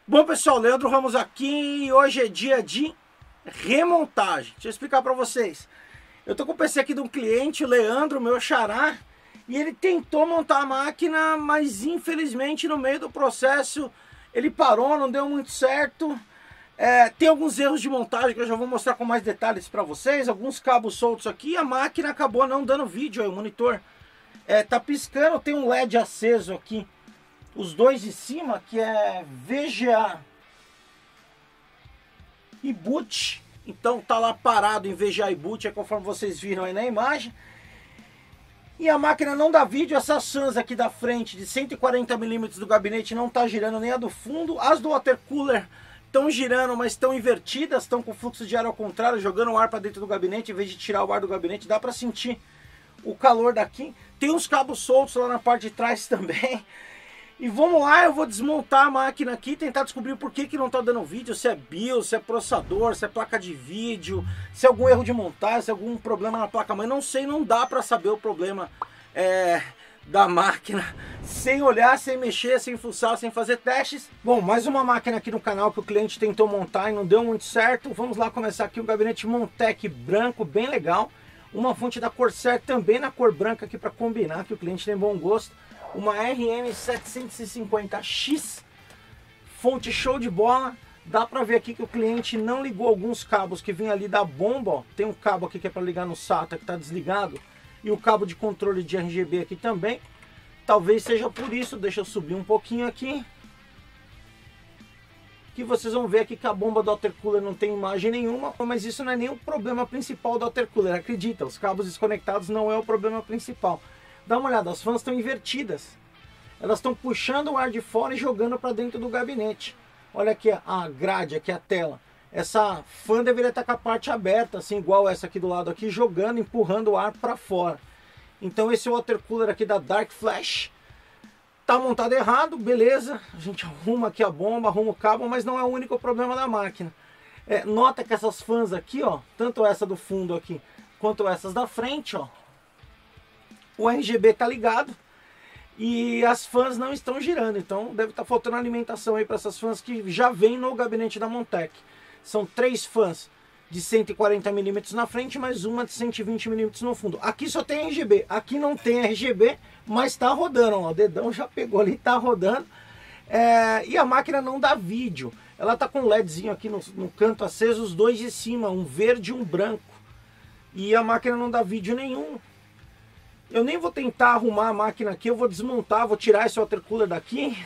Bom pessoal, Leandro Ramos aqui e hoje é dia de remontagem. Deixa eu explicar para vocês. Eu tô com o PC aqui de um cliente, o Leandro, meu xará, e ele tentou montar a máquina, mas infelizmente no meio do processo ele parou, não deu muito certo. Tem alguns erros de montagem que eu já vou mostrar com mais detalhes para vocês, alguns cabos soltos aqui, e a máquina acabou não dando vídeo aí, o monitor tá piscando, tem um LED aceso aqui. Os dois de cima, que é VGA e boot. Então tá lá parado em VGA e boot, conforme vocês viram aí na imagem. E a máquina não dá vídeo. Essas fãs aqui da frente de 140mm do gabinete não tá girando, nem a do fundo. As do water cooler estão girando, mas estão invertidas, estão com fluxo de ar ao contrário, jogando o ar para dentro do gabinete em vez de tirar o ar do gabinete. Dá para sentir o calor daqui. Tem uns cabos soltos lá na parte de trás também. E vamos lá, eu vou desmontar a máquina aqui e tentar descobrir por que não está dando vídeo, se é BIOS, se é processador, se é placa de vídeo, se é algum erro de montagem, se é algum problema na placa-mãe. Não sei, não dá para saber o problema da máquina sem olhar, sem mexer, sem fuçar, sem fazer testes. Bom, mais uma máquina aqui no canal que o cliente tentou montar e não deu muito certo. Vamos lá começar aqui o gabinete Montec branco, bem legal. Uma fonte da Corsair também na cor branca aqui para combinar, que o cliente tem bom gosto. Uma RM750X, fonte show de bola. Dá para ver aqui que o cliente não ligou alguns cabos que vem ali da bomba, ó. Tem um cabo aqui que é para ligar no SATA que está desligado, e o cabo de controle de RGB aqui também. Talvez seja por isso. Deixa eu subir um pouquinho aqui, que vocês vão ver aqui que a bomba do water cooler não tem imagem nenhuma, mas isso não é nem o problema principal do water cooler, acredita, os cabos desconectados não é o problema principal. Dá uma olhada, as fãs estão invertidas. Elas estão puxando o ar de fora e jogando para dentro do gabinete. Olha aqui a grade, aqui a tela. Essa fã deveria estar com a parte aberta, assim, igual essa aqui do lado aqui, jogando, empurrando o ar para fora. Então esse water cooler aqui da Dark Flash tá montado errado, beleza. A gente arruma aqui a bomba, arruma o cabo, mas não é o único problema da máquina. Nota que essas fãs aqui, ó, tanto essa do fundo aqui, quanto essas da frente, ó, o RGB tá ligado e as fãs não estão girando, então deve estar faltando alimentação aí para essas fãs que já vem no gabinete da Montec. São 3 fãs de 140mm na frente, mais uma de 120mm no fundo. Aqui só tem RGB, aqui não tem RGB, mas tá rodando, ó, o dedão já pegou ali, tá rodando. E a máquina não dá vídeo, ela tá com um LEDzinho aqui no canto aceso, os dois de cima, um verde e um branco, e a máquina não dá vídeo nenhum. Eu nem vou tentar arrumar a máquina aqui, eu vou desmontar, vou tirar esse water cooler daqui,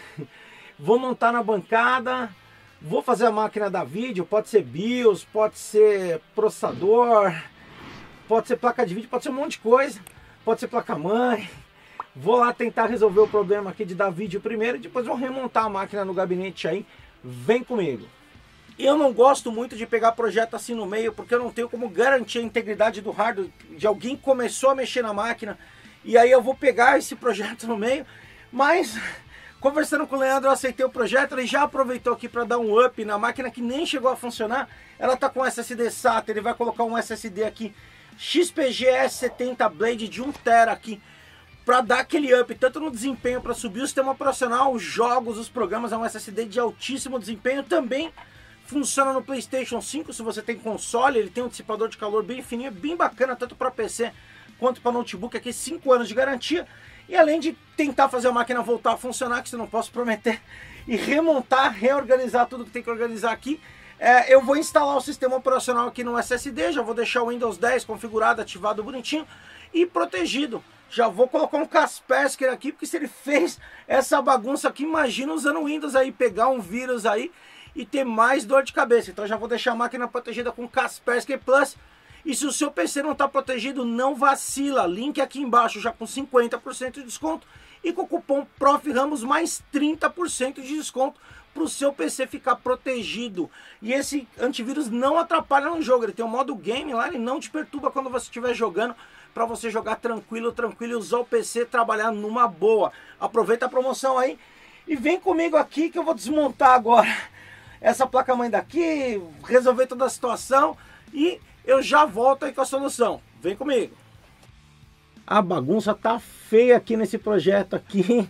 vou montar na bancada, vou fazer a máquina dar vídeo, pode ser BIOS, pode ser processador, pode ser placa de vídeo, pode ser um monte de coisa, pode ser placa-mãe. Vou lá tentar resolver o problema aqui de dar vídeo primeiro e depois vou remontar a máquina no gabinete aí, vem comigo. Eu não gosto muito de pegar projeto assim no meio, porque eu não tenho como garantir a integridade do hardware, de alguém que começou a mexer na máquina, e aí eu vou pegar esse projeto no meio. Mas, conversando com o Leandro, eu aceitei o projeto, ele já aproveitou aqui para dar um up na máquina que nem chegou a funcionar. Ela tá com SSD SATA, ele vai colocar um SSD aqui, XPG S70 Blade de 1TB aqui, para dar aquele up, tanto no desempenho para subir o sistema operacional, os jogos, os programas. É um SSD de altíssimo desempenho, também funciona no PlayStation 5, se você tem console. Ele tem um dissipador de calor bem fininho, bem bacana, tanto para PC quanto para notebook. Aqui 5 anos de garantia. E além de tentar fazer a máquina voltar a funcionar, que isso eu não posso prometer, e remontar, reorganizar tudo que tem que organizar aqui, eu vou instalar o sistema operacional aqui no SSD, já vou deixar o Windows 10 configurado, ativado bonitinho e protegido. Já vou colocar um Kaspersky aqui, porque se ele fez essa bagunça aqui, imagina usando o Windows aí, pegar um vírus aí e ter mais dor de cabeça. Então já vou deixar a máquina protegida com Kaspersky Plus. E se o seu PC não está protegido, não vacila. Link aqui embaixo já com 50% de desconto. E com o cupom Prof. Ramos mais 30% de desconto para o seu PC ficar protegido. E esse antivírus não atrapalha no jogo. Ele tem um modo game lá, ele não te perturba quando você estiver jogando, para você jogar tranquilo e usar o PC, trabalhar numa boa. Aproveita a promoção aí e vem comigo aqui que eu vou desmontar agora essa placa-mãe daqui, resolver toda a situação e eu já volto aí com a solução. Vem comigo. A bagunça tá feia aqui nesse projeto aqui.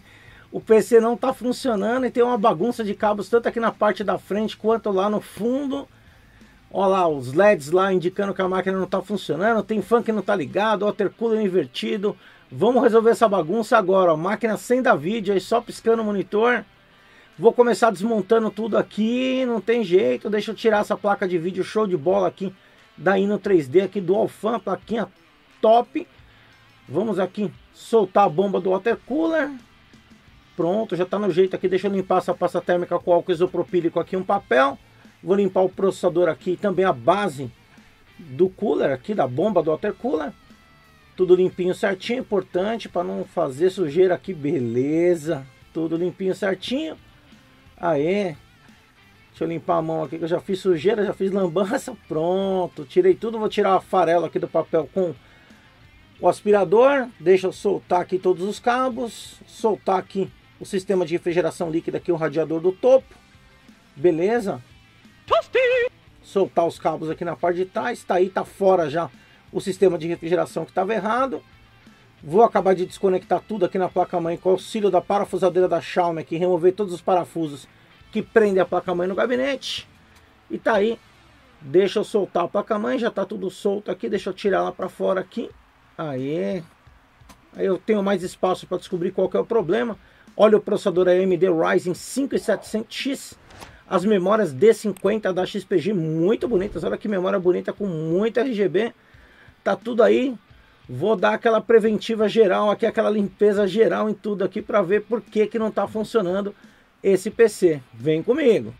O PC não está funcionando e tem uma bagunça de cabos tanto aqui na parte da frente quanto lá no fundo. Olha lá, os LEDs lá indicando que a máquina não está funcionando. Tem fan que não está ligado, watercooler invertido. Vamos resolver essa bagunça agora, ó. Máquina sem dar vídeo, aí só piscando o monitor. Vou começar desmontando tudo aqui, não tem jeito. Deixa eu tirar essa placa de vídeo show de bola aqui da Inno 3D aqui do Alfan, plaquinha top. Vamos aqui soltar a bomba do watercooler. Pronto, já está no jeito aqui. Deixa eu limpar essa pasta térmica com álcool isopropílico aqui, um papel. Vou limpar o processador aqui, também a base do cooler aqui, da bomba do watercooler. Tudo limpinho certinho, importante para não fazer sujeira aqui, beleza. Tudo limpinho certinho. Aê. Deixa eu limpar a mão aqui que eu já fiz sujeira, já fiz lambança. Pronto, tirei tudo, vou tirar a farela aqui do papel com o aspirador. Deixa eu soltar aqui todos os cabos. Soltar aqui o sistema de refrigeração líquida aqui, o radiador do topo. Beleza. Soltar os cabos aqui na parte de trás. Tá aí, tá fora já o sistema de refrigeração que estava errado. Vou acabar de desconectar tudo aqui na placa-mãe com o auxílio da parafusadeira da Xiaomi aqui, remover todos os parafusos que prendem a placa-mãe no gabinete. E tá aí. Deixa eu soltar a placa-mãe, já tá tudo solto aqui, deixa eu tirar ela para fora aqui. Aí eu tenho mais espaço para descobrir qual que é o problema. Olha o processador AMD Ryzen 5700X. As memórias D50 da XPG muito bonitas. Olha que memória bonita com muito RGB. Tá tudo aí. Vou dar aquela preventiva geral aqui, aquela limpeza geral em tudo aqui para ver por que que não está funcionando esse PC. Vem comigo.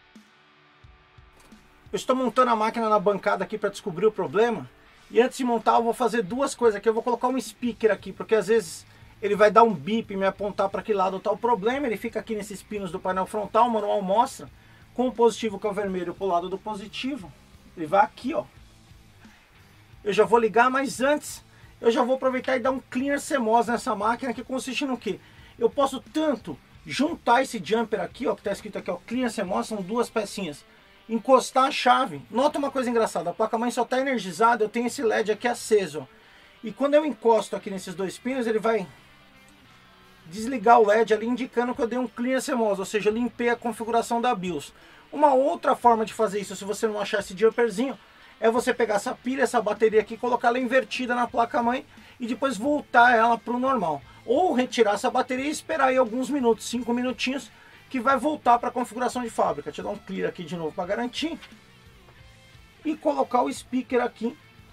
Eu estou montando a máquina na bancada aqui para descobrir o problema. E antes de montar eu vou fazer duas coisas aqui. Eu vou colocar um speaker aqui, porque às vezes ele vai dar um bip e me apontar para que lado está o problema. Ele fica aqui nesses pinos do painel frontal, o manual mostra. Com o positivo que é o vermelho para o lado do positivo. Ele vai aqui, ó. Eu já vou ligar, mas antes eu já vou aproveitar e dar um cleaner CMOS nessa máquina, que consiste no que? Eu posso tanto juntar esse jumper aqui, ó, que está escrito aqui, ó, cleaner CMOS, são duas pecinhas, encostar a chave. Nota uma coisa engraçada, a placa-mãe só está energizada, eu tenho esse LED aqui aceso, ó. E quando eu encosto aqui nesses dois pinos, ele vai desligar o LED ali, indicando que eu dei um cleaner CMOS, ou seja, eu limpei a configuração da BIOS. Uma outra forma de fazer isso, se você não achar esse jumperzinho, é você pegar essa pilha, essa bateria aqui, colocar ela invertida na placa-mãe e depois voltar ela para o normal. Ou retirar essa bateria e esperar aí alguns minutos, 5 minutinhos, que vai voltar para a configuração de fábrica. Deixa eu dar um clear aqui de novo para garantir. E colocar o speaker aqui.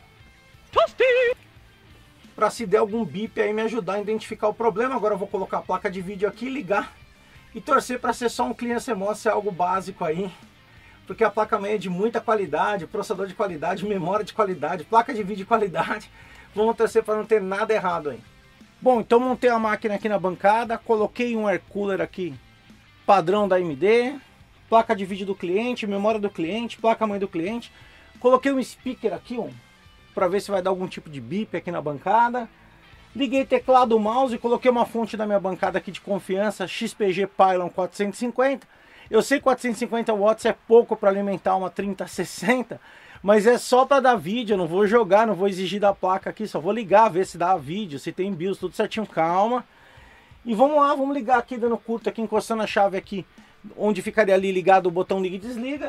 Para se der algum bip aí me ajudar a identificar o problema. Agora eu vou colocar a placa de vídeo aqui, ligar e torcer para ser só um cleaner CMOS, ser algo básico aí. Porque a placa-mãe é de muita qualidade, processador de qualidade, memória de qualidade, placa de vídeo de qualidade. Vamos torcer para não ter nada errado aí. Bom, então montei a máquina aqui na bancada, coloquei um air cooler aqui, padrão da AMD, placa de vídeo do cliente, memória do cliente, placa-mãe do cliente. Coloquei um speaker aqui, ó, para ver se vai dar algum tipo de bip aqui na bancada. Liguei teclado, mouse, coloquei uma fonte da minha bancada aqui de confiança, XPG Pylon 450. Eu sei que 450 watts é pouco para alimentar uma 3060, mas é só para dar vídeo, eu não vou jogar, não vou exigir da placa aqui, só vou ligar, ver se dá vídeo, se tem BIOS, tudo certinho, calma. E vamos lá, vamos ligar aqui, dando curto aqui, encostando a chave aqui, onde ficaria ali ligado o botão liga e desliga.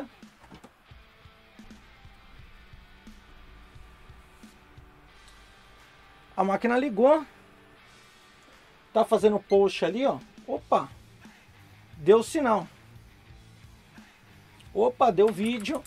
A máquina ligou, tá fazendo post ali, ó, opa, deu sinal. Opa, deu vídeo.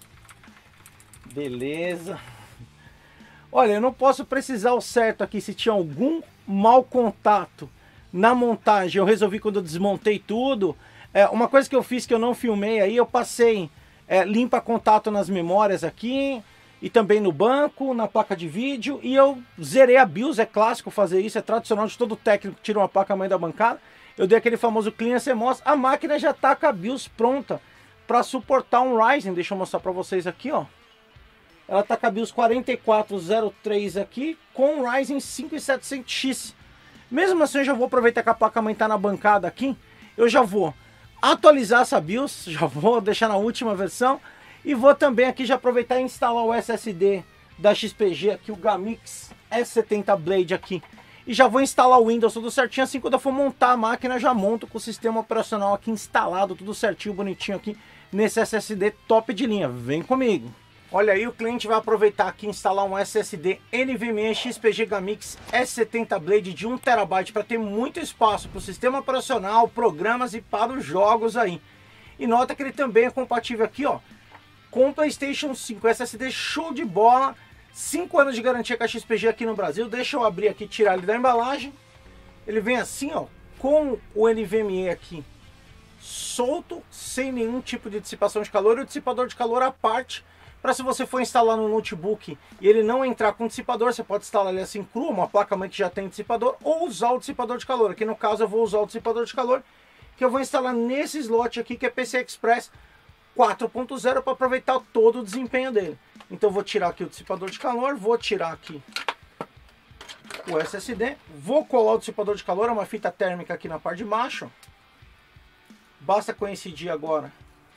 Beleza. Olha, eu não posso precisar o certo aqui se tinha algum mau contato na montagem. Eu resolvi quando eu desmontei tudo. Uma coisa que eu fiz que eu não filmei aí, eu passei limpa contato nas memórias aqui e também no banco, na placa de vídeo. E eu zerei a BIOS, é clássico fazer isso, é tradicional de todo técnico que tira uma placa-mãe da bancada. Eu dei aquele famoso cleaner CMOS. A máquina já está com a BIOS pronta para suportar um Ryzen. Deixa eu mostrar para vocês aqui, ó. Ela tá com a BIOS 4403 aqui com o Ryzen 5700X. Mesmo assim, eu já vou aproveitar que a placa-mãe tá na bancada aqui. Eu já vou atualizar essa BIOS, já vou deixar na última versão. E vou também aqui já aproveitar e instalar o SSD da XPG aqui, o Gamix S70 Blade aqui. E já vou instalar o Windows tudo certinho, assim quando eu for montar a máquina já monto com o sistema operacional aqui instalado, tudo certinho, bonitinho aqui nesse SSD top de linha. Vem comigo! Olha aí, o cliente vai aproveitar aqui e instalar um SSD NVMe XP Gigamix S70 Blade de 1 TB para ter muito espaço para o sistema operacional, programas e para os jogos aí. E nota que ele também é compatível aqui, ó, com o PlayStation 5, SSD show de bola, 5 anos de garantia com a XPG aqui no Brasil. Deixa eu abrir aqui e tirar ele da embalagem. Ele vem assim, ó, com o NVMe aqui solto, sem nenhum tipo de dissipação de calor, e o dissipador de calor à parte, para se você for instalar no notebook e ele não entrar com dissipador, você pode instalar ele assim cru, uma placa-mãe que já tem dissipador, ou usar o dissipador de calor. Aqui no caso eu vou usar o dissipador de calor, que eu vou instalar nesse slot aqui, que é PCI Express 4.0, para aproveitar todo o desempenho dele. Então vou tirar aqui o dissipador de calor, vou tirar aqui o SSD, vou colar o dissipador de calor, é uma fita térmica aqui na parte de baixo. Basta coincidir agora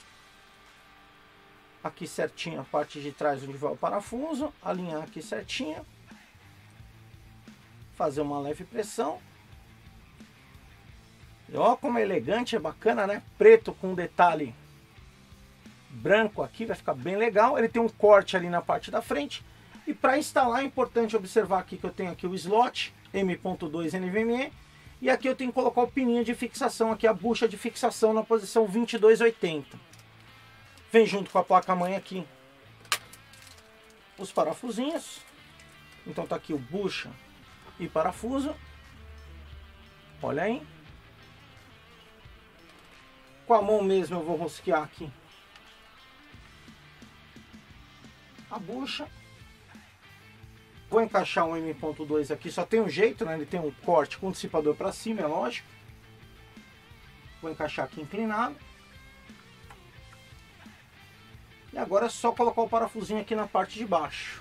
aqui certinho a parte de trás onde vai o parafuso, alinhar aqui certinho, fazer uma leve pressão. E ó como é elegante, é bacana, né? Preto com detalhe branco aqui, vai ficar bem legal. Ele tem um corte ali na parte da frente. E para instalar é importante observar aqui que eu tenho aqui o slot M.2 NVMe. E aqui eu tenho que colocar o pininho de fixação, aqui a bucha de fixação na posição 2280. Vem junto com a placa-mãe aqui os parafusinhos. Então tá aqui o bucha e parafuso. Olha aí. Com a mão mesmo eu vou rosquear aqui a bucha. Vou encaixar um M.2 aqui, só tem um jeito, né? Ele tem um corte com dissipador para cima, é lógico. Vou encaixar aqui inclinado. E agora é só colocar o parafusinho aqui na parte de baixo.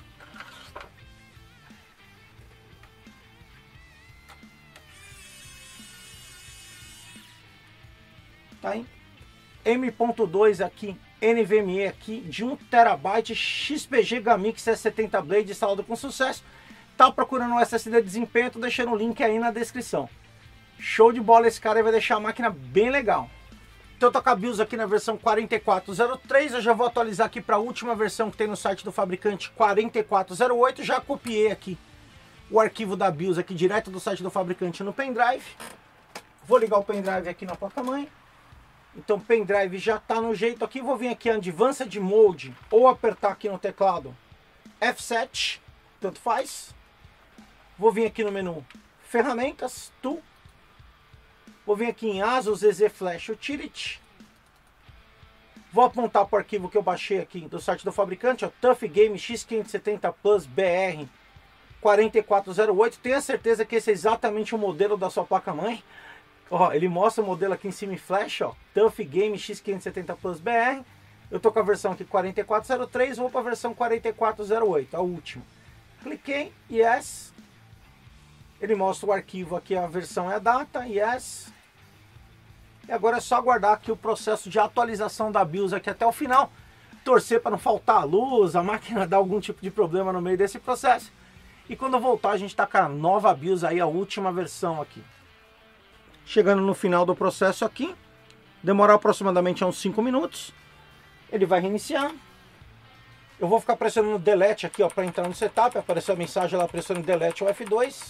Tá aí. M.2 aqui, NVMe aqui, de 1 TB, XP Gigamix S70 Blade instalado com sucesso. Tá procurando um SSD de desempenho, tô deixando o link aí na descrição. Show de bola, esse cara aí vai deixar a máquina bem legal. Então eu tô com a BIOS aqui na versão 4403, eu já vou atualizar aqui para a última versão que tem no site do fabricante, 4408. Já copiei aqui o arquivo da BIOS aqui direto do site do fabricante no pendrive. Vou ligar o pendrive aqui na placa-mãe. Então o pendrive já está no jeito aqui. Vou vir aqui em Advanced Mode ou apertar aqui no teclado F7, tanto faz. Vou vir aqui no menu Ferramentas, Tool. Vou vir aqui em ASUS ZZ Flash Utility. Vou apontar para o arquivo que eu baixei aqui do site do fabricante, ó, Tough Game X570 Plus BR 4408. Tenha certeza que esse é exatamente o modelo da sua placa-mãe. Ó, ele mostra o modelo aqui em cima em flash, ó, Tough Game X570 Plus BR. Eu tô com a versão aqui 4403, vou para a versão 4408, a última. Cliquei, yes. Ele mostra o arquivo aqui, a versão e a data, yes. E agora é só aguardar aqui o processo de atualização da BIOS aqui até o final. Torcer para não faltar a luz, a máquina dar algum tipo de problema no meio desse processo. E quando eu voltar a gente tá com a nova BIOS aí, a última versão aqui. Chegando no final do processo aqui, demora aproximadamente uns 5 minutos. Ele vai reiniciar. Eu vou ficar pressionando Delete aqui, ó, para entrar no setup. Apareceu a mensagem lá, pressione Delete ou F2.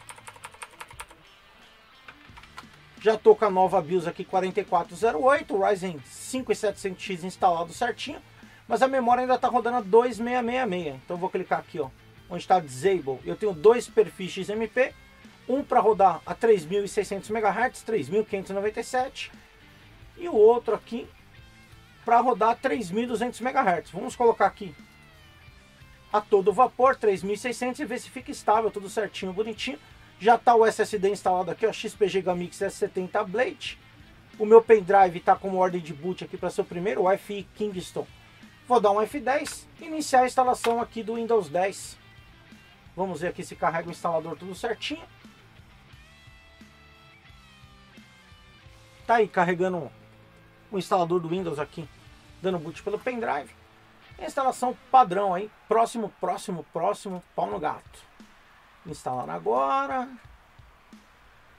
Já tô com a nova BIOS aqui 4408, Ryzen 5 7700X instalado certinho. Mas a memória ainda está rodando a 2666. Então eu vou clicar aqui, ó, onde está Disable. Eu tenho dois perfis XMP. Um para rodar a 3.600 MHz, 3.597. E o outro aqui para rodar a 3.200 MHz. Vamos colocar aqui a todo vapor, 3.600, e ver se fica estável, tudo certinho, bonitinho. Já está o SSD instalado aqui, ó, XP Gigamix S70 Blade. O meu pendrive está como ordem de boot aqui para ser o primeiro, o Wi-Fi Kingston. Vou dar um F10 e iniciar a instalação aqui do Windows 10. Vamos ver aqui se carrega o instalador tudo certinho. Tá aí carregando o instalador do Windows aqui, dando boot pelo pendrive. A instalação padrão aí, próximo, pau no gato. Instalar agora.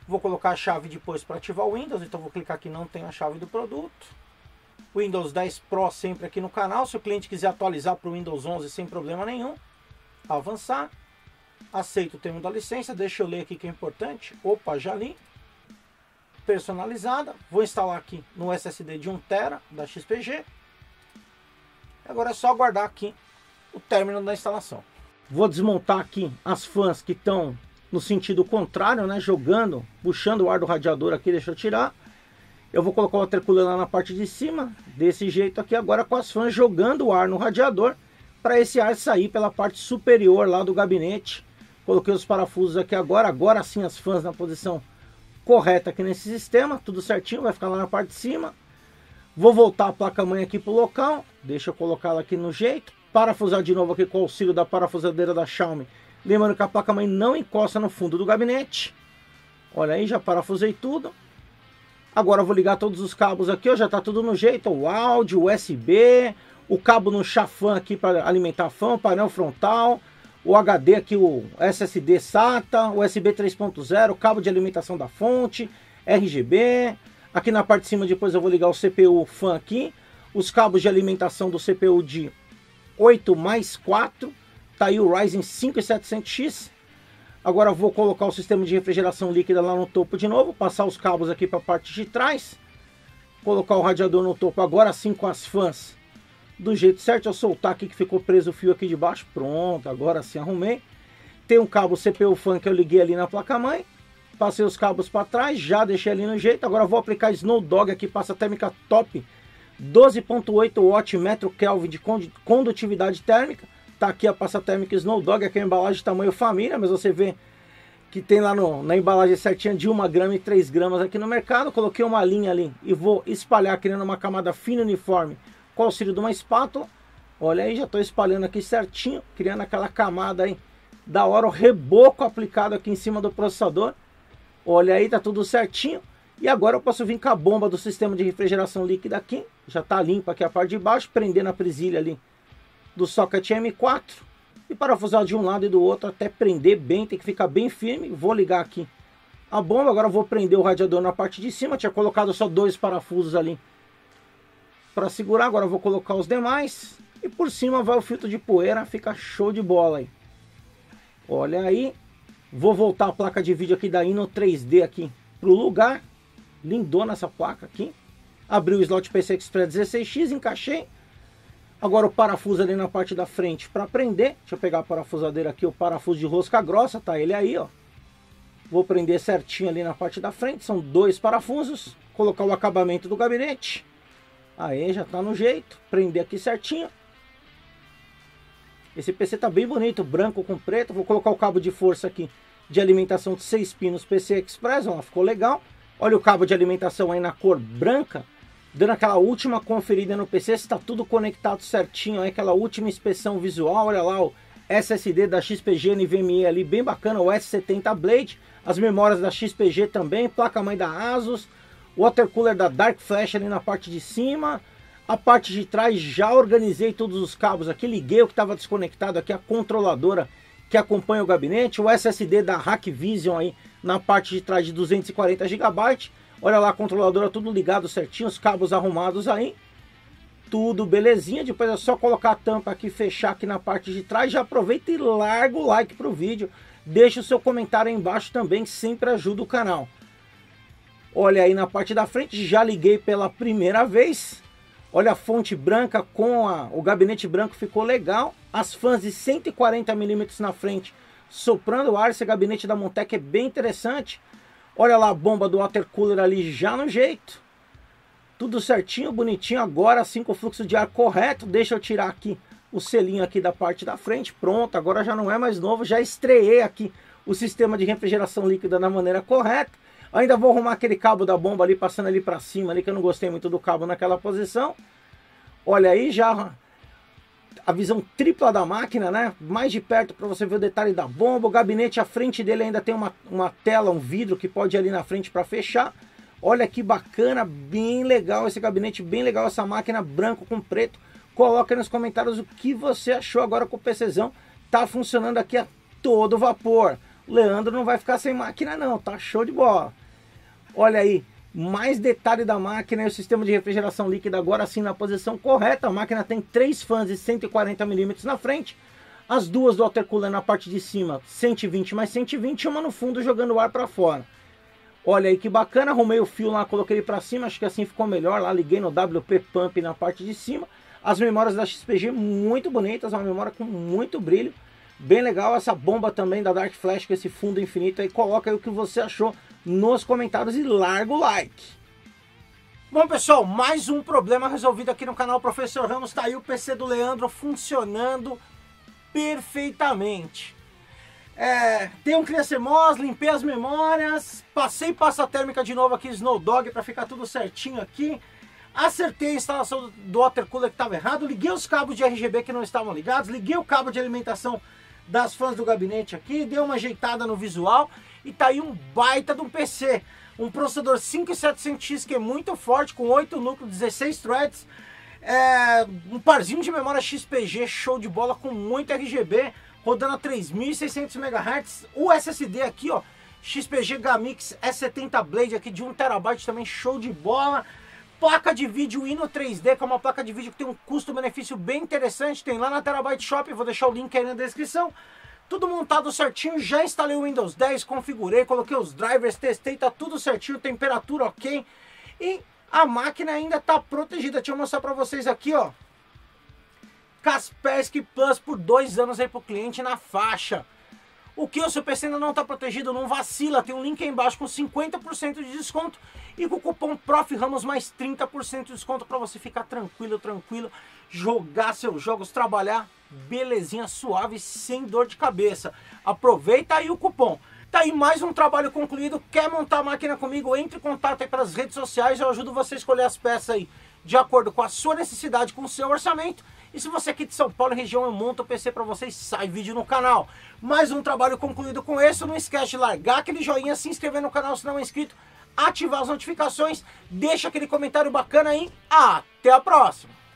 Vou colocar a chave depois para ativar o Windows, então vou clicar aqui, não tem a chave do produto. Windows 10 Pro sempre aqui no canal, se o cliente quiser atualizar para o Windows 11 sem problema nenhum. Avançar. Aceito o termo da licença, deixa eu ler aqui que é importante. Opa, já li. Personalizada. Vou instalar aqui no SSD de 1 TB da XPG. Agora é só aguardar aqui o término da instalação. Vou desmontar aqui as fãs que estão no sentido contrário, né? Jogando, puxando o ar do radiador aqui, deixa eu tirar. Eu vou colocar o water cooler lá na parte de cima, desse jeito aqui, agora com as fãs jogando o ar no radiador, para esse ar sair pela parte superior lá do gabinete. Coloquei os parafusos aqui agora sim as fãs na posição correta aqui nesse sistema, tudo certinho, vai ficar lá na parte de cima. Vou voltar a placa-mãe aqui para o local, deixa eu colocar ela aqui no jeito. Parafusar de novo aqui com o auxílio da parafusadeira da Xiaomi. Lembrando que a placa-mãe não encosta no fundo do gabinete. Olha aí, já parafusei tudo. Agora eu vou ligar todos os cabos aqui, ó, já está tudo no jeito. O áudio, o USB, o cabo no chafã aqui para alimentar a fã, o painel frontal, o HD aqui, o SSD SATA, USB 3.0, cabo de alimentação da fonte, RGB. Aqui na parte de cima depois eu vou ligar o CPU fã aqui, os cabos de alimentação do CPU de 8+4, tá aí o Ryzen 5 7700X. Agora eu vou colocar o sistema de refrigeração líquida lá no topo de novo, passar os cabos aqui para a parte de trás, colocar o radiador no topo agora sim com as fãs do jeito certo. Eu soltar aqui que ficou preso o fio aqui de baixo, pronto, agora sim arrumei. Tem um cabo CPU fan que eu liguei ali na placa-mãe, passei os cabos para trás, já deixei ali no jeito. Agora eu vou aplicar Snow Dog aqui, passa térmica top, 12.8 watt metro Kelvin de condutividade térmica. Tá aqui a pasta térmica Snow Dog, aqui é a embalagem de tamanho família, mas você vê que tem lá na embalagem certinha de 1 grama e 3 gramas aqui no mercado. Coloquei uma linha ali e vou espalhar criando uma camada fina uniforme com o auxílio de uma espátula. Olha aí, já estou espalhando aqui certinho, criando aquela camada aí da hora, o reboco aplicado aqui em cima do processador. Olha aí, tá tudo certinho. E agora eu posso vir com a bomba do sistema de refrigeração líquida aqui, já tá limpa aqui a parte de baixo, prender na presilha ali do socket M4 e parafusar de um lado e do outro até prender bem, tem que ficar bem firme. Vou ligar aqui a bomba, agora vou prender o radiador na parte de cima, tinha colocado só 2 parafusos ali para segurar, agora eu vou colocar os demais e por cima vai o filtro de poeira, fica show de bola aí. Olha aí, vou voltar a placa de vídeo aqui da Inno 3D aqui pro lugar, lindona essa placa aqui. Abri o slot PCI Express 16X, encaixei. Agora o parafuso ali na parte da frente para prender. Deixa eu pegar a parafusadeira aqui, o parafuso de rosca grossa, tá ele aí, ó. Vou prender certinho ali na parte da frente, são 2 parafusos. Colocar o acabamento do gabinete. Aí, já tá no jeito. Prender aqui certinho. Esse PC tá bem bonito, branco com preto. Vou colocar o cabo de força aqui de alimentação de 6 pinos PCI Express, ó, ficou legal. Olha o cabo de alimentação aí na cor branca. Dando aquela última conferida no PC, se está tudo conectado certinho, aí, aquela última inspeção visual. Olha lá o SSD da XPG NVMe ali, bem bacana, o S70 Blade, as memórias da XPG também, placa-mãe da Asus, o water cooler da Dark Flash ali na parte de cima, a parte de trás já organizei todos os cabos aqui, liguei o que estava desconectado aqui, a controladora que acompanha o gabinete, o SSD da Hackvision aí na parte de trás de 240 GB. Olha lá a controladora tudo ligado certinho, os cabos arrumados aí. Tudo belezinha, depois é só colocar a tampa aqui, fechar aqui na parte de trás. Já aproveita e larga o like pro vídeo. Deixa o seu comentário aí embaixo também, sempre ajuda o canal. Olha aí na parte da frente, já liguei pela primeira vez. Olha a fonte branca com o gabinete branco, ficou legal. As fãs de 140 mm na frente, soprando ar. Esse gabinete da Montec é bem interessante. Olha lá a bomba do water cooler ali já no jeito. Tudo certinho, bonitinho. Agora sim com o fluxo de ar correto. Deixa eu tirar aqui o selinho aqui da parte da frente. Pronto, agora já não é mais novo. Já estreiei aqui o sistema de refrigeração líquida da maneira correta. Ainda vou arrumar aquele cabo da bomba ali, passando ali para cima ali, que eu não gostei muito do cabo naquela posição. Olha aí já a visão tripla da máquina, né? Mais de perto para você ver o detalhe da bomba. O gabinete, à frente dele ainda tem uma tela, um vidro que pode ir ali na frente para fechar. Olha que bacana, bem legal esse gabinete, bem legal essa máquina branco com preto. Coloca aí nos comentários o que você achou agora com o PCzão. Tá funcionando aqui a todo vapor. O Leandro não vai ficar sem máquina não, tá show de bola. Olha aí, mais detalhe da máquina e o sistema de refrigeração líquida agora sim na posição correta. A máquina tem 3 fãs de 140 mm na frente, as duas do water cooler na parte de cima 120 mais 120 e uma no fundo jogando o ar para fora. Olha aí que bacana, arrumei o fio lá, coloquei ele para cima, acho que assim ficou melhor. Lá liguei no WP Pump na parte de cima. As memórias da XPG muito bonitas, uma memória com muito brilho. Bem legal essa bomba também da Dark Flash com esse fundo infinito aí. Coloca aí o que você achou nos comentários e larga o like. Bom pessoal, mais um problema resolvido aqui no canal Professor Ramos. Tá aí o PC do Leandro funcionando perfeitamente. Tem um ClearCMOS, limpei as memórias, passei pasta térmica de novo aqui, Snow Dog, para ficar tudo certinho aqui. Acertei a instalação do water cooler que estava errado, liguei os cabos de RGB que não estavam ligados, liguei o cabo de alimentação das fãs do gabinete aqui, dei uma ajeitada no visual e tá aí um baita de um PC. Um processador 5700X que é muito forte, com 8 núcleos, 16 threads, um parzinho de memória XPG show de bola com muito RGB, rodando a 3600 MHz, o SSD aqui ó, XPG Gamix S70 Blade aqui de 1 TB também show de bola. Placa de vídeo Ino 3D, que é uma placa de vídeo que tem um custo-benefício bem interessante, tem lá na Terabyte Shop, vou deixar o link aí na descrição. Tudo montado certinho, já instalei o Windows 10, configurei, coloquei os drivers, testei, tá tudo certinho, temperatura ok. E a máquina ainda tá protegida, deixa eu mostrar pra vocês aqui ó. Kaspersky Plus por 2 anos aí pro cliente na faixa. O que o seu PC ainda não está protegido, não vacila, tem um link aí embaixo com 50% de desconto e com o cupom Prof. Ramos mais 30% de desconto para você ficar tranquilo, jogar seus jogos, trabalhar, belezinha, suave, sem dor de cabeça. Aproveita aí o cupom. Tá aí mais um trabalho concluído, quer montar a máquina comigo, entre em contato aí pelas redes sociais, eu ajudo você a escolher as peças aí de acordo com a sua necessidade, com o seu orçamento. E se você é aqui de São Paulo, região, eu monto o PC para vocês, sai vídeo no canal. Mais um trabalho concluído com esse, não esquece de largar aquele joinha, se inscrever no canal se não é inscrito, ativar as notificações, deixa aquele comentário bacana aí, até a próxima!